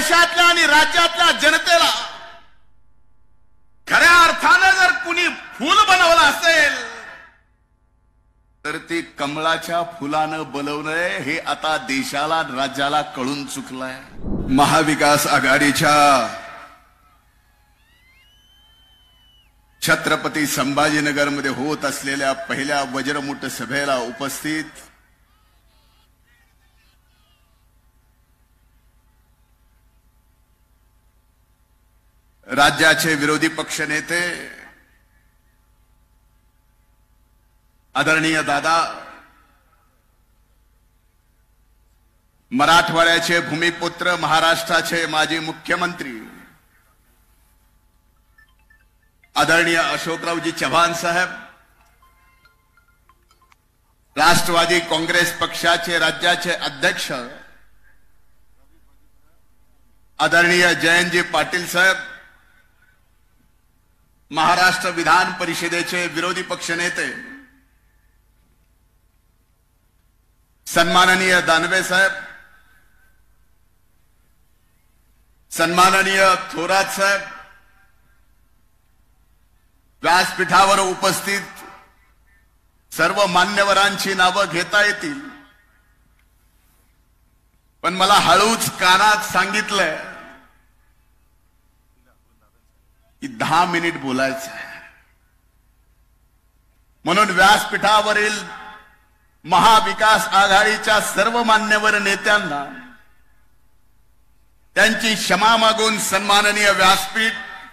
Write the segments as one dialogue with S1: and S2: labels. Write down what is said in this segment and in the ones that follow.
S1: देशातल्या आणि राज्यातल्या जनतेला खऱ्या अर्थानं जर कुणी फूल बनवलं असेल तर ते कमळाच्या फुलानं बनवलंय हे आता देशाला राज्याला कळून चुकलंय। महाविकास आघाडीच्या छत्रपती संभाजीनगरमध्ये होत असलेल्या पहिल्या वज्रमुठ सभेला उपस्थित राज्याचे विरोधी पक्षनेते आदरणीय दादा, मराठवाड्याचे भूमिपुत्र, महाराष्ट्राचे माजी मुख्यमंत्री आदरणीय अशोकरावजी चव्हाण साहेब, राष्ट्रवादी काँग्रेस पक्षाचे राज्याचे अध्यक्ष आदरणीय जयंतजी पाटील साहेब, महाराष्ट्र विधान परिषदेचे विरोधी पक्षनेते सन्माननीय दानवे साहेब, सन्माननीय थोरात साहेब, व्यासपीठावर उपस्थित सर्व मान्यवरांची नावं घेता येतील, पण मला हळूच कानात सांगितलंय की 10 मिनिट बोलायचं आहे, म्हणून व्यासपीठावरील महाविकास आघाडीच्या सर्व मान्यवर नेत्यांना त्यांची क्षमा मागून सन्माननीय व्यासपीठ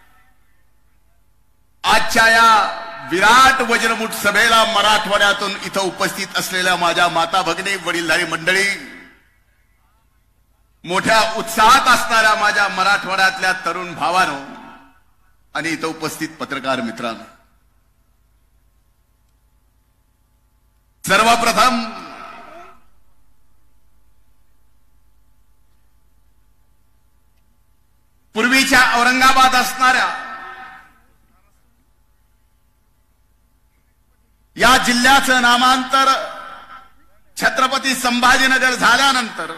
S1: आजच्या या विराट वज्रमुठ सभेला मराठवाड्यातून इथं उपस्थित असलेल्या माझ्या माता भगिनी, वडीलधारी मंडळी, मोठ्या उत्साहात असणाऱ्या माझ्या मराठवाड्यातल्या तरुण भावांनो आणि इथं उपस्थित पत्रकार मित्रांनो, सर्वप्रथम पूर्वीच्या औरंगाबाद असणाऱ्या या जिल्ह्याचं नामांतर छत्रपती संभाजीनगर झाल्यानंतर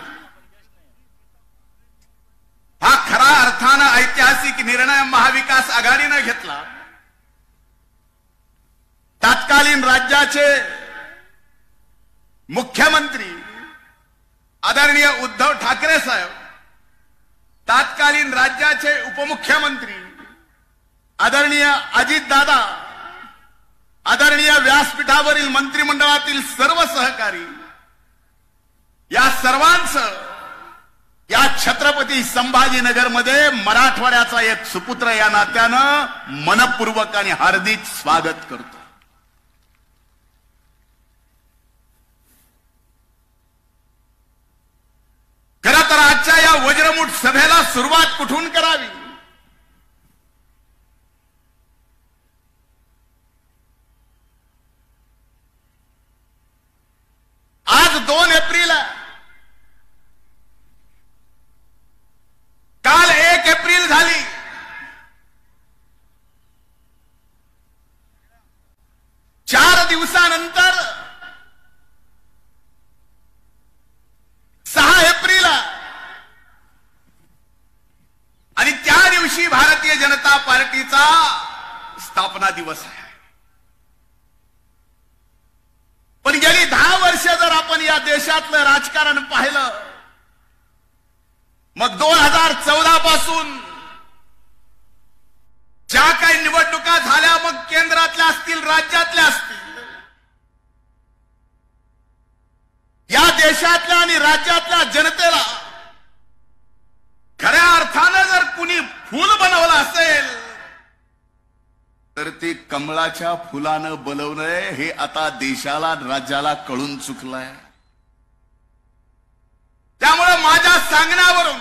S1: हा खरा अर्थानं ऐतिहासिक निर्णय महाविकास आघाडीने घेतला। तत्कालीन राज्याचे मुख्यमंत्री आदरणीय उद्धव ठाकरे साहेब, तत्कालीन राज्याचे उपमुख्यमंत्री आदरणीय अजित दादा, आदरणीय व्यासपीठावरील मंत्रिमंडळातील सर्व सहकारी, या सर्वांचं या छत्रपती संभाजीनगरमध्ये मराठवाड्याचा एक सुपुत्र या नात्यानं मनपूर्वक आणि हार्दिक स्वागत करतो। खरं तर आजच्या या वज्रमुठ सभेला सुरुवात कुठून करावी? आज 2 एप्रिल आहे, काल 1 एप्रिल झाली, चार दिवसानंतर 6 एप्रिल आणि त्या दिवशी भारतीय जनता पार्टीचा स्थापना दिवस आहे। पण गेली 10 वर्ष जर आपण या देशातलं राजकारण पाहिलं, मग 2014 पासून ज्या काही निवडणुका झाल्या, मग केंद्रातल्या असतील, राज्यातल्या असतील, या देशातल्या आणि राज्यातल्या जनतेला खऱ्या अर्थानं जर कुणी फूल बनवलं असेल तर ते कमळाच्या फुलानं बनवलंय हे आता देशाला राज्याला कळून चुकलंय। त्यामुळे माझ्या सांगण्यावरून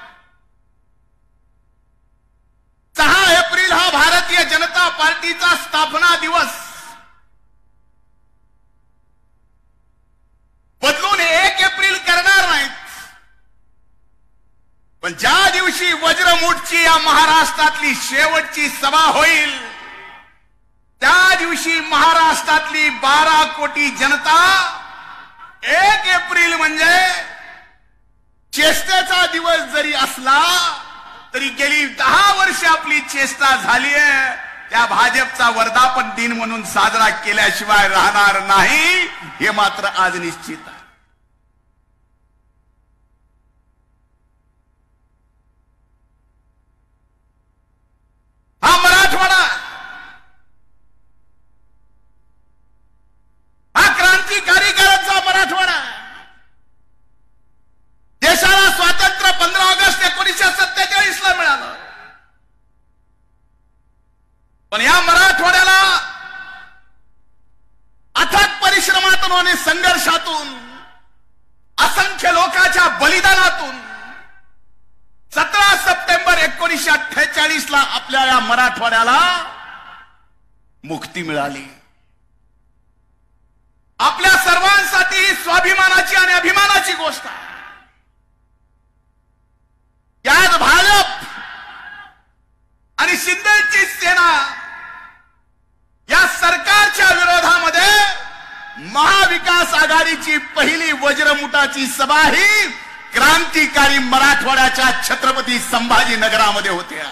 S1: 6 एप्रिल हा भारतीय जनता पार्टीचा स्थापना दिवस बदलून 1 एप्रिल करणार नाहीत, पण ज्या दिवशी वज्रमुठची या महाराष्ट्रातली शेवटची सभा होईल, त्या दिवशी महाराष्ट्रातली 12 कोटी जनता 1 एप्रिल म्हणजे चेष्टेचा दिवस जरी असला तरी गेली 10 वर्ष आपली चेष्टा झालीय त्या भाजपचा वर्धापन दिन म्हणून साजरा केल्याशिवाय राहणार नाही, हे मात्र आज निश्चित आहे. हा मराठवाडा, हा क्रांतिकारीकारांचा मराठवाडा, देशाला स्वातंत्र्य 15 ऑगस्ट 1947 ला मिळालं. पण या मराठवाड्याला अथक परिश्रमातून आणि संघर्षातून, असंख्य लोकांच्या बलिदानातून 17 सप्टेंबर 1948 ला आपल्या या मराठवाड्याला मुक्ती मिळाली. आपल्या सर्वांसाठी ही स्वाभिमानाची आणि अभिमानाची गोष्ट आहे. यात भाजप आणि शिंदेची सेना या सरकारच्या विरोधामध्ये महाविकास आघाडीची पहिली वज्रमुठाची सभा ही क्रांतिकारी मराठवाड्याच्या छत्रपती संभाजीनगरामध्ये होत्या.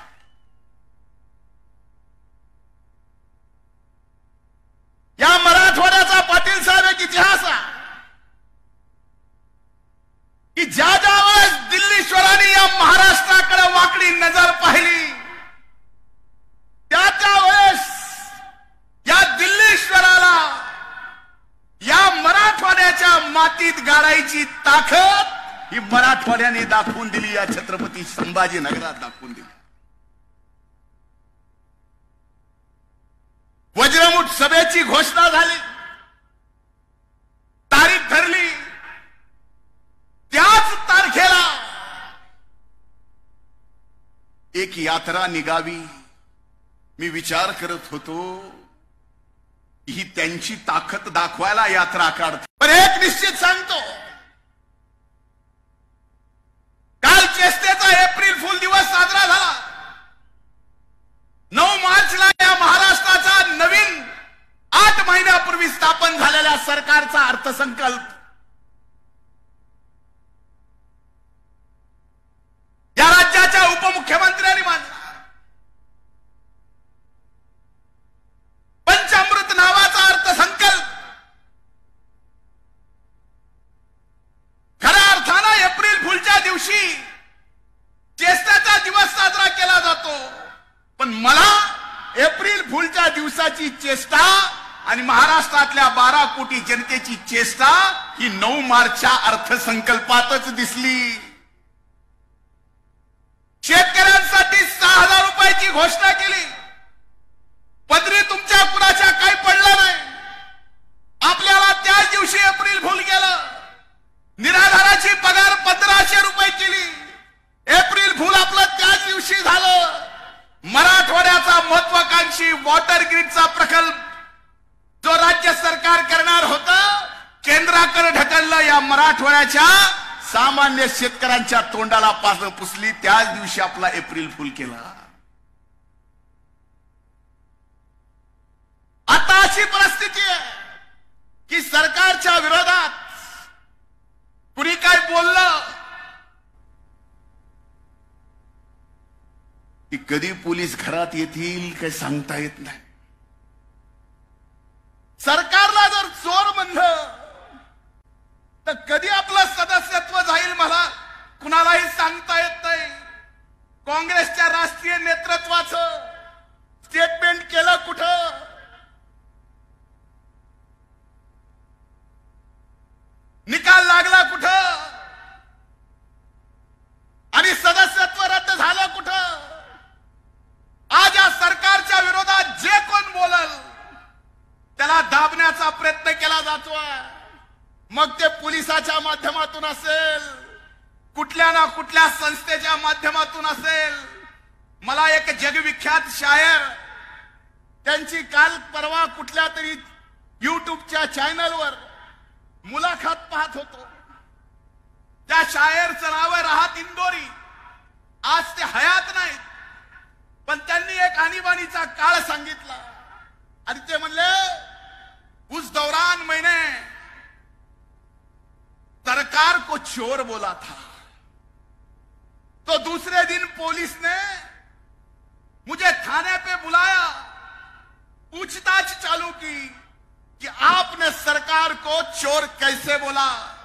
S1: या मराठवाड्याचा पाटील साहेब एक इतिहास आहे की ज्या वेळेस दिल्लीश्वरांनी या महाराष्ट्राकडे वाकडी नजर पाहिली, त्या वेळेस या दिल्लीश्वराला या मराठवाड्याच्या मातीत गाडायची ताकद ही मराठवाड्याने दाखवून दिली, या छत्रपती संभाजीनगरात दाखवून दिली. वज्रमुठ सभेची घोषणा झाली, तारीख ठरली. त्याच तारखेला एक यात्रा निघावी. मी विचार करत होतो ही त्यांची ताकद दाखवायला यात्रा काढते. पण एक निश्चित सांगतो, काल चेष्टेचा एप्रिल फुल दिवस साजरा झाला. 9 मार्चला या महाराष्ट्राचा नवीन 8 महिन्यापूर्वी स्थापन झालेल्या सरकारचा अर्थसंकल्प या राज्याच्या उपमुख्यमंत्र्यांनी मांडला. पंचामृत नावाचा अर्थसंकल्प खऱ्या अर्थानं एप्रिल फुलच्या दिवशी चेष्टाचा दिवस साजरा केला जातो. पण मला एप्रिल फुलच्या दिवसाची चेष्टा आणि महाराष्ट्रातल्या 12 कोटी जनतेची चेष्टा ही 9 मार्चच्या अर्थसंकल्पातच दिसली. शेतकऱ्यांसाठी 6,000 रुपयाची घोषणा केली. पदरी तुमच्या कुणाच्या काही पडलं नाही. आपल्याला त्याच दिवशी एप्रिल फुल गेलं. निराधाराची पगार 1500 रुपये केली. एप्रिल फुल आपलं त्याच दिवशी झालं. मराठवाड्याचा महत्वाकांक्षी वॉटर ग्रीडचा प्रकल्प जो राज्य सरकार करणार होतं, केंद्राकडे ढकललं. या मराठवाड्याच्या सामान्य शेतकऱ्यांच्या तोंडाला पानं पुसली. त्याच दिवशी आपला एप्रिल फुल केला. आता अशी परिस्थिती आहे की सरकारच्या विरोधात कुणी काय बोललं की कधी पोलीस घरात येतील काही सांगता येत नाही. सरकारला जर चोर म्हणलं तर कधी आपलं सदस्यत्व जाईल मला कुणालाही सांगता येत नाही. काँग्रेसच्या राष्ट्रीय नेतृत्वाचं स्टेटमेंट केलं कुठं, निकाल लागला कुठं, आणि सदस्यत्व रद्द झालं कुठं. आज या सरकारच्या विरोधात जे कोण बोलल त्याला दाबण्याचा प्रयत्न केला जातोय. मग ते पोलिसाच्या माध्यमातून असेल, कुठल्या ना कुठल्या संस्थेच्या माध्यमातून असेल. मला एक जगविख्यात शायर त्यांची काल परवा कुठल्या तरी युट्यूबच्या चॅनलवर मुलाखत पाहत होतो. त्या शायरचं नाव आहे राहत इंदोरी. आज ते हयात नाहीत, पण त्यांनी एक आणीबाणीचा काळ सांगितला आणि ते म्हणले, उस दौरान मैंने सरकार को चोर बोला था तो दूसरे दिन पुलिस ने मुझे थाने पे बुलाया, पूछताछ चालू की कि आपने सरकार को चोर कैसे बोला।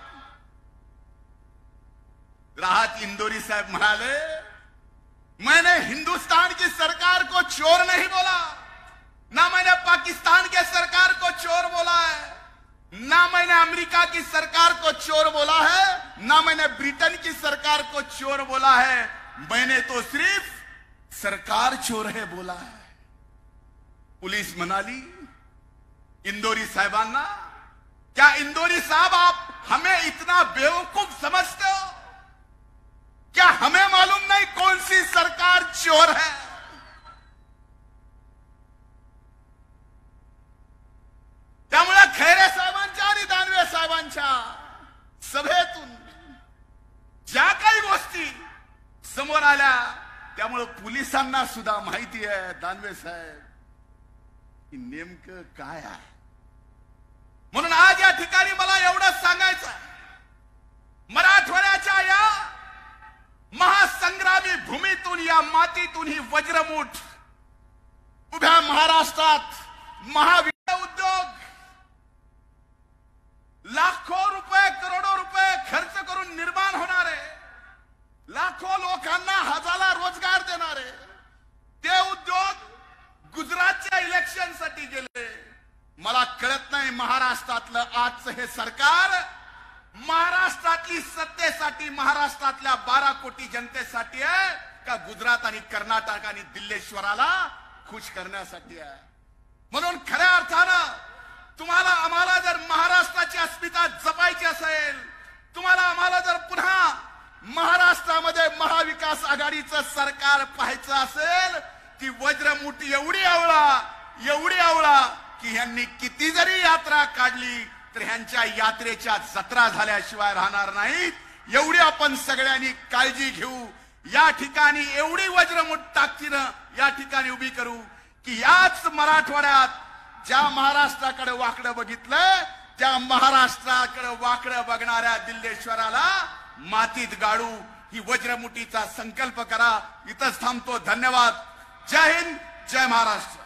S1: राहत इंदौरी साहब म्हणाले, मैंने हिंदुस्तान की सरकार को चोर नहीं बोला, ना मैंने पाकिस्तान के सरकार को चोर बोला है, ना मैंने अमेरिका की सरकार को चोर बोला है, ना मैंने ब्रिटेन की सरकार को चोर बोला है। मैंने तो सिर्फ सरकार चोर है बोला है। पुलिस म्हणाली इंदौरी साहेबांना, क्या इंदौरी साहब आप हमें इतना बेवकूफ समझते हो? क्या हमें मालूम नहीं कौन सी सरकार चोर है? त्यामुळे खैरे साहेबांच्या आणि दानवे साहेबांच्या सभेतून ज्या काही गोष्टी समोर आल्या, त्यामुळे पोलिसांना सुद्धा माहिती आहे दानवे साहेब की नेमकं काय आहे. म्हणून आज या ठिकाणी मला एवढंच सांगायचं आहे, मराठवाड्याच्या या महासंग्रामी भूमीतून, या मातीतून ही वज्रमुठ उभ्या महाराष्ट्रात महाविद्या उद्योग लाखो रुपये करोडो रुपये खर्च करून निर्माण होणारे, लाखो लोकांना हजाला रोजगार देणारे ते उद्योग गुजरातच्या इलेक्शन साठी गेले. मला कळत नाही महाराष्ट्रातलं आजचं हे सरकार महाराष्ट्रातली सत्तेसाठी, महाराष्ट्रातल्या 12 कोटी जनतेसाठी आहे का गुजरात आणि कर्नाटक आणि दिल्लेश्वराला खुश करण्यासाठी आहे. म्हणून खऱ्या अर्थानं तुम्हाला आम्हाला जर महाराष्ट्राची अस्मिता जपायची असेल, तुम्हाला आम्हाला जर पुन्हा महाराष्ट्रामध्ये महाविकास आघाडीचं सरकार पाहायचं असेल, ती वज्रमुठ एवढी आवळा की यांनी किती जरी यात्रा काढली तर ह्यांच्या यात्रेच्या जत्रा झाल्याशिवाय राहणार नाहीत. एवढी आपण सगळ्यांनी काळजी घेऊ. या ठिकाणी एवढी वज्रमुठ ताकदीनं या ठिकाणी उभी करू की याच मराठवाड्यात ज्या महाराष्ट्राकडे वाकडं बघितलं, त्या महाराष्ट्राकडे वाकडं बघणाऱ्या दिल्लेश्वराला मातीत गाडू. ही वज्रमुठीचा संकल्प करा. इथंच थांबतो. धन्यवाद. जय हिंद, जय महाराष्ट्र.